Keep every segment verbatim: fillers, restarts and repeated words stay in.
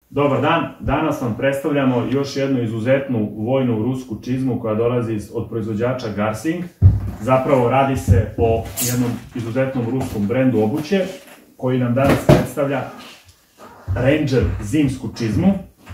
Dobar dan, danas vam predstavljamo još jednu izuzetnu vojnu rusku čizmu koja dolazi od proizvođača Garsing. Zapravo radi se o jednom izuzetnom ruskom brendu obuće koji nam danas predstavlja Ranger zimsku čizmu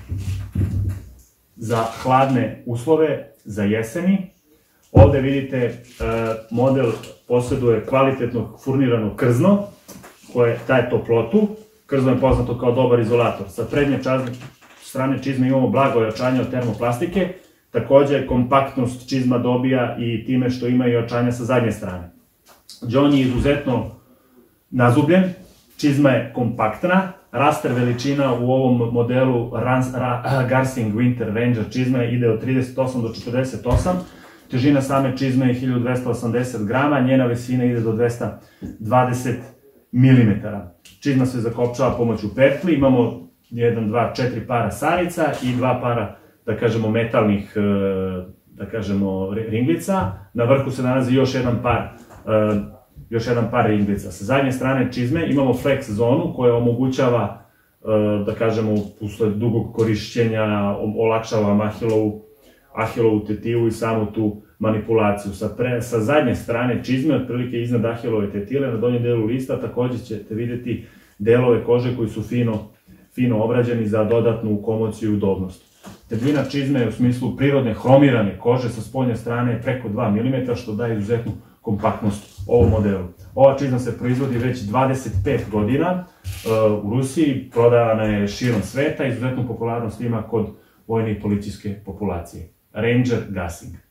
za hladne uslove, za jeseni. Ovde vidite model posjeduje kvalitetno furnirano krzno koje daje toplotu. Krzno je poznato kao dobar izolator. Sa prednje strane čizme imamo blago ojačanje od termoplastike. Takođe, kompaktnost čizma dobija i time što ima i ojačanja sa zadnje strane. Đon je izuzetno nazubljen, čizma je kompaktna, raster veličina u ovom modelu Garsing Winter Ranger čizme ide od trideset osam do četrdeset osam, težina same čizme je hiljadu dvesta osamdeset grama, njena visina ide do dvesta dvadeset milimetara. Čizma se zakopčava pomoću petlji, imamo jedan, dva, četiri para sanica i dva para, da kažemo, metalnih, da kažemo, ringlica. Na vrhu se nalazi još jedan par, još jedan par ringlica. Sa zadnje strane čizme imamo flex zonu koja omogućava, da kažemo, usled dugog korišćenja, olakšava ahilovu tetivu i samu tu manipulaciju. Sa zadnje strane čizme, otprilike iznad ahilove tetile, na donjem delu lista, takođe ćete vidjeti delove kože koji su fino obrađeni za dodatnu komociju i udobnost. Debljina čizme je u smislu prirodne hromirane kože sa spoljne strane preko dva milimetra, što daje izuzetnu kompaktnost ovom modelu. Ova čizma se proizvodi već dvadeset pet godina u Rusiji, prodavana je širom sveta, izuzetnu popularnost ima kod vojne i policijske populacije. Ranger Garsing.